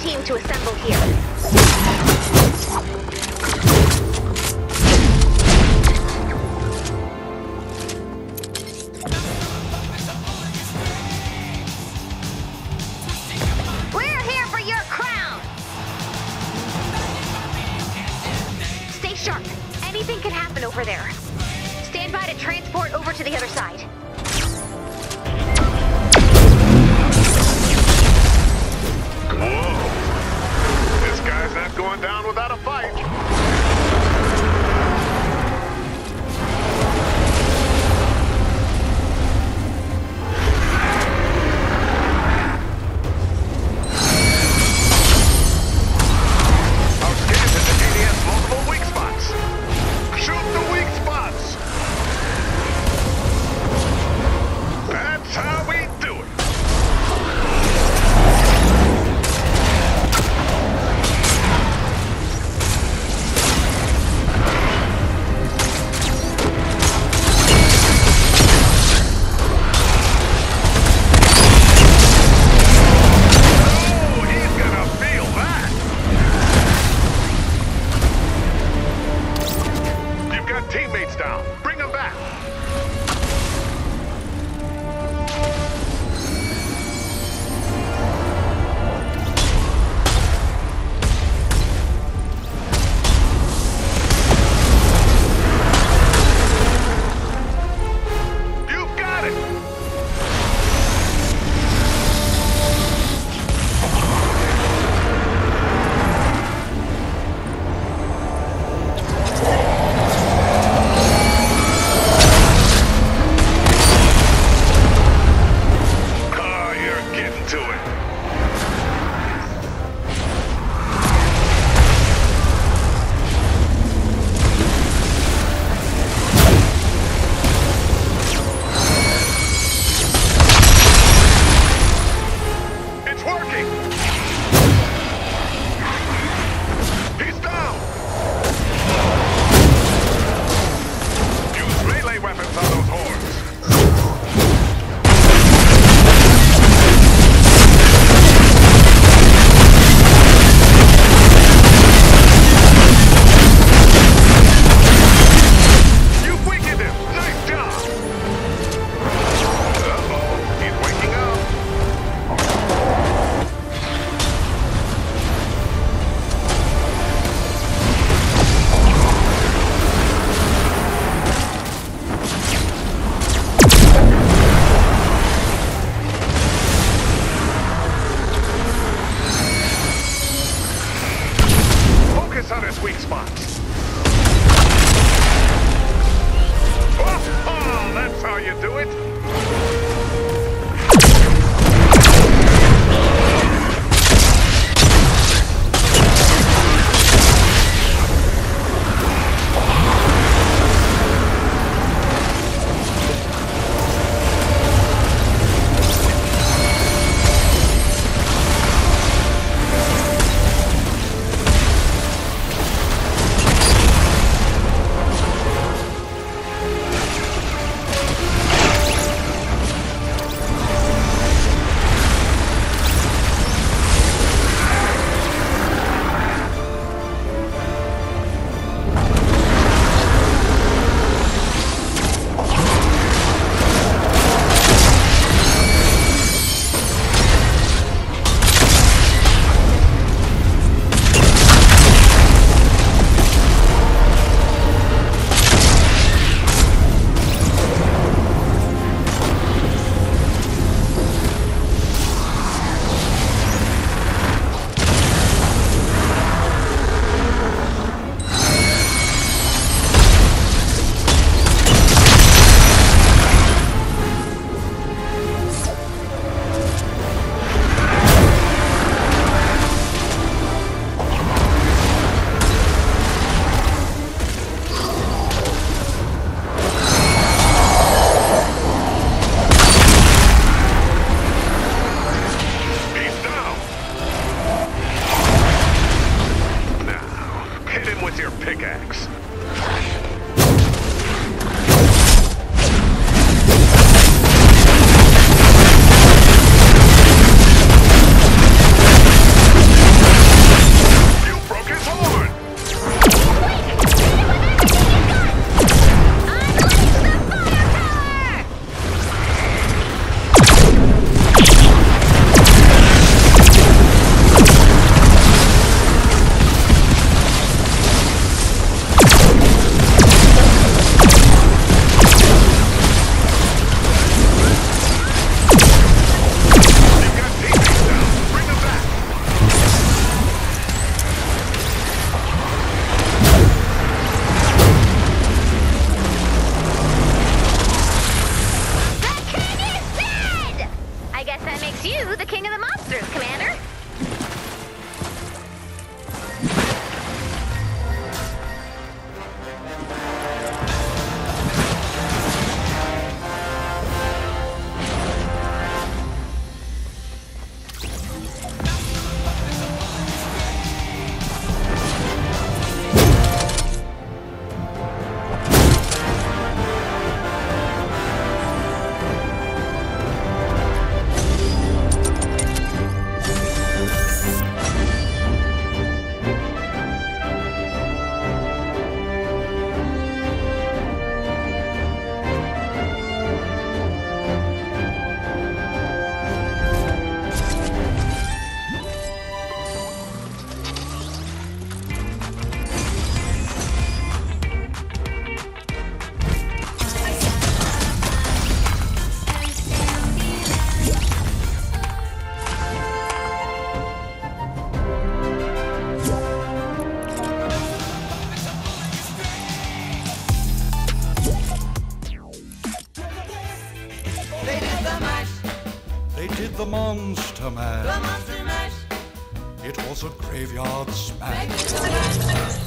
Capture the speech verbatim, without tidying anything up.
team to assemble here. We're here for your crown! Stay sharp. Anything can happen over there. Stand by to transport over to the other side. Whoa! This guy's not going down without a fight. Our scans indicate he has multiple weak spots. Shoot the weak spots! guess that makes you the king of the monsters, Commander. They did the Monster Mash. The Monster Mash. It was a graveyard smash. They did the Monster Mash.